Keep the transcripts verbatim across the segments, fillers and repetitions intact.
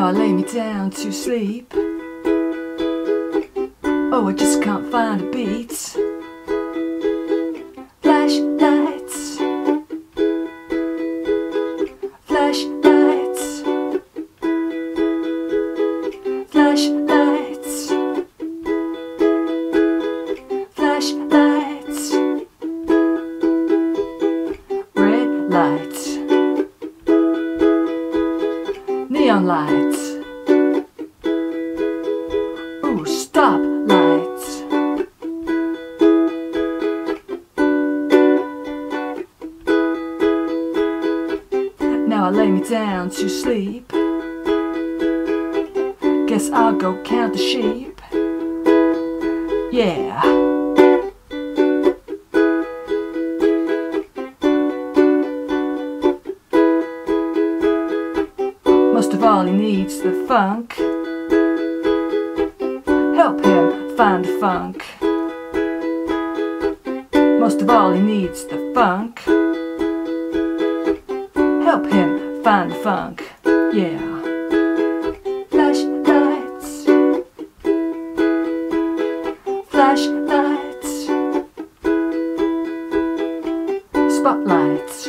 Now I lay me down to sleep. Oh, I just can't find a beat. Flashlights, flashlights, flashlights, flashlights, red lights, neon lights, ooh, stop lights. Now I lay me down to sleep. Guess I'll go count the sheep. Yeah. Most of all he needs the funk. Help him find the funk. Most of all he needs the funk. Help him find the funk. Yeah. Flashlights, flashlights, spotlights,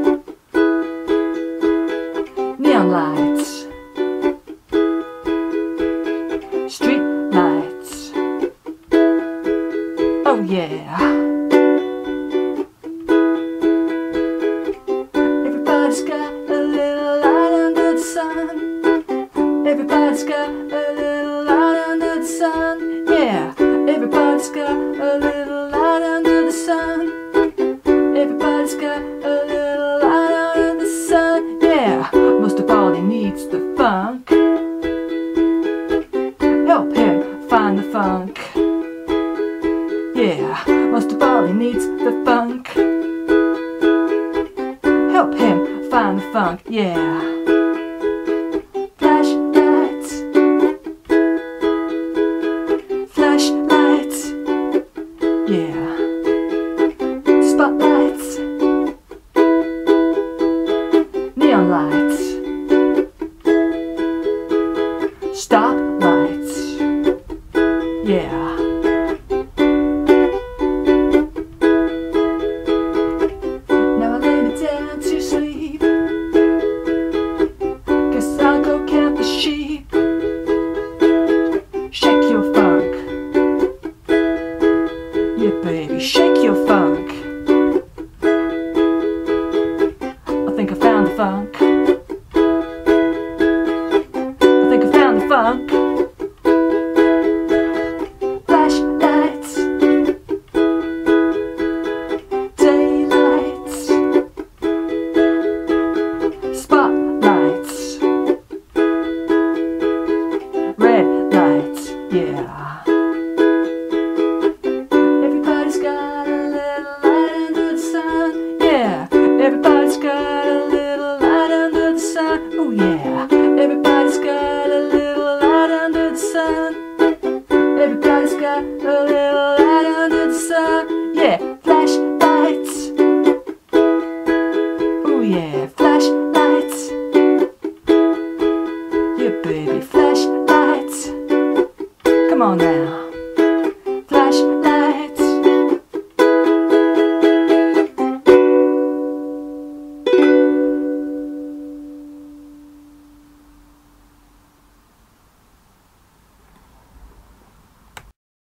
neon lights, street lights. Oh yeah. Everybody's got a little light under the sun. Everybody's got a little light under the sun. Yeah. Everybody's got a little light under the sun. Everybody's got a little light under the sun. Yeah. Most of all he needs the funk. Help him find the funk. Yeah. Most of all he needs the funk. Help him find the funk. Yeah. Flashlights, flashlights, yeah. Spotlights, neon lights, stop lights, yeah. Now I lay me down to sleep. Guess I'll go count the sheep. Shake your funk. Yeah, baby, shake your funk. I think I found the funk. I think I found the funk. Flashlights, daylights, spotlights, red lights, yeah. Everybody's got a little light under the sun. Yeah. Everybody's got a little light under the sun. Oh yeah. Everybody's got a little light under the sun. Everybody's got a little light under the sun. Yeah. Flashlights. Oh yeah. Flashlights. Yeah, baby. Flashlights. Come on now.